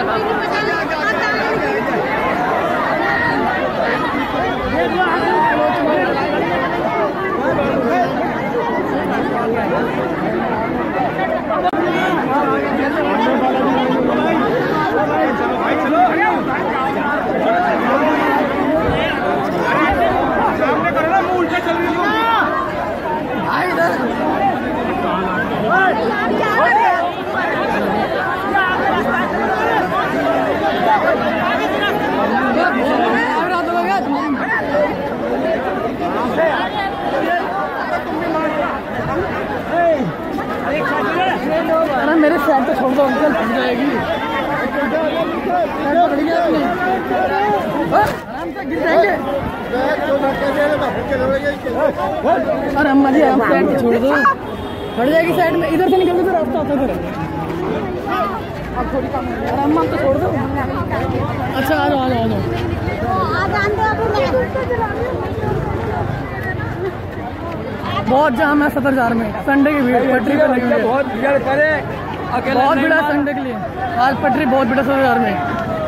अरे मेरे साइड पे छोड़ दो अंकल, फट जाएगी। आराम से गिर जाएंगे। अरे अम्मा जी आप साइड पे छोड़ दो, फट जाएगी साइड में। इधर से निकलने तो रास्ता होता है। आप थोड़ी कम, अरे अम्मा तो छोड़ दो। अच्छा आ जाओ आ जाओ आ जाओ। बहुत जाम है सदरजार में, संडे की भीड़ पटरी पे लगी हुई है। बहुत भीड़ करे, बहुत भीड़ है संडे के लिए। आज पटरी बहुत भीड़ है सदरजार में।